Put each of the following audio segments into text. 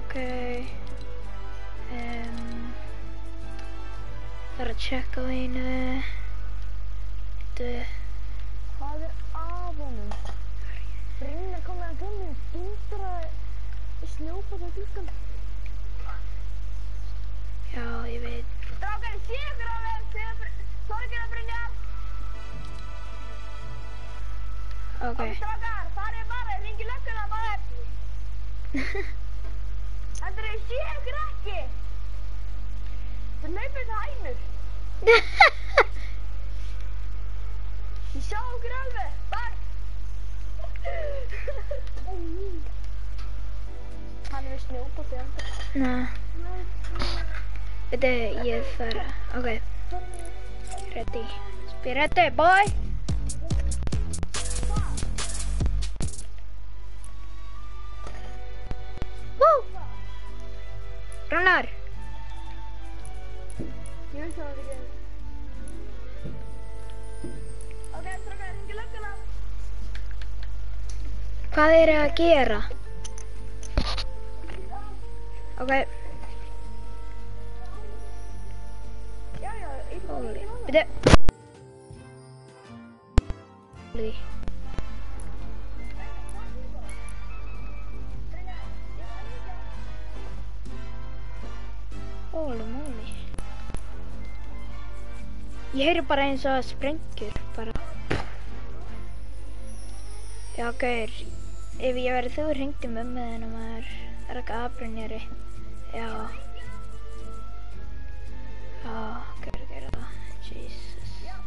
Ok. Það er að checka á einu. Hvað er af honum? Brynjar kom með hann til mín, dundraði snjópað á gluggan. Já, ég veit. Strákar, sé ykkur alveg, sorgina Brynjar! Ok. Strákar, farið bara, hringi lögguna maður! Heldur ég sé ykkur ekki? Það hlaupið það hænur. Ég sjá ykkur alveg, bak! Hann er við snjópað því andur. Nei. Veitu, ég þarf að... Ok. Ready. Be ready, boy! Woo! Rúnar! Ég vil sjá þetta ekki. Ok, strákar, hringi lögguna. Hvað er að gera? Ok. Já, ég bara Holy. hringi hana. Veitu. Holy. Holy moly. Ég heyri bara eins og það sprengjur bara. Já, gaur. Ef ég verið þú hringdi mömmu þinn og maður er eitthvað aðbrunjari. Já. Já, gaur, gera það. Jesus.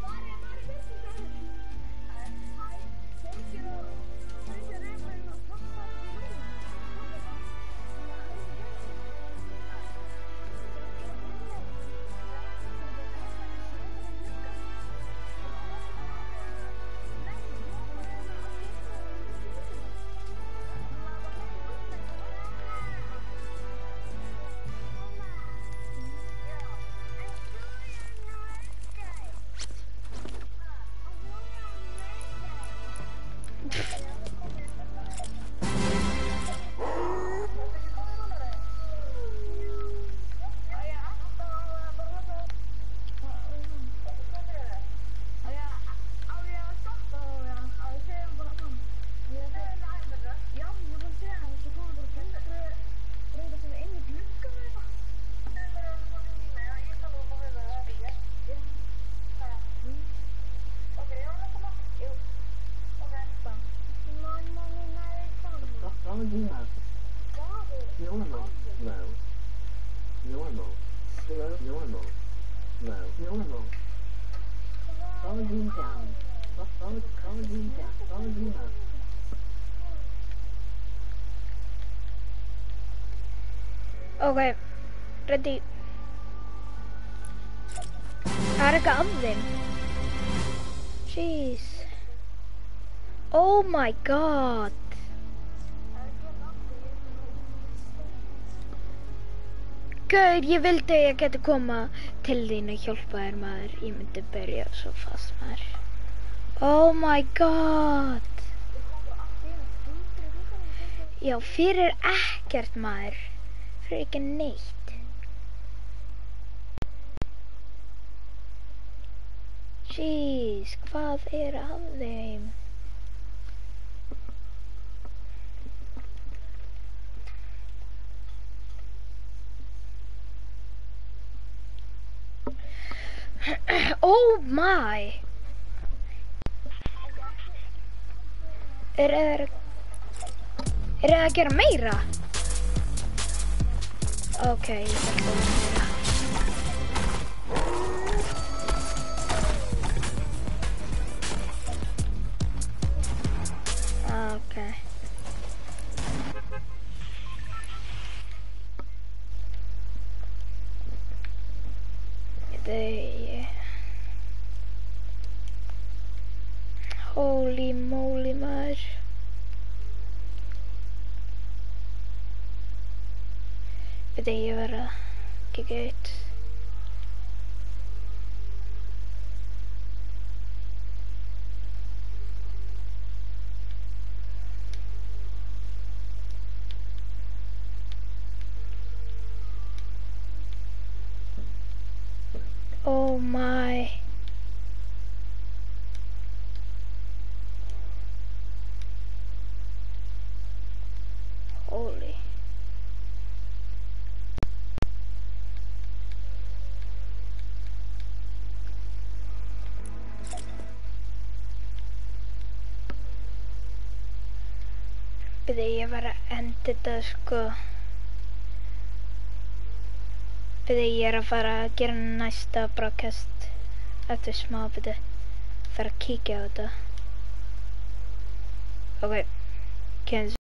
Ok, ready. Það er eitthvað af þeim. Jeez. Oh my god. Gaur, ég vildi að ég geti koma til þín að hjálpa þér maður. Ég myndi byrja svo fast maður. Oh my god. Já, fyrir ekkert maður. Fyrir ekki neitt. Jeez, hvað er af þeim? Oh my! Er það að gera meira? Ok, ég ætla að gera meira. Ok. Holy moly maður. Veit ég verð að kikka eitt. Oh my. Holy. Byrði ég var að enda þetta sko. Byrði ég að fara að gera næsta broadcast eftir smá byrði. Fara að kíkja á þetta. Ok, kynns.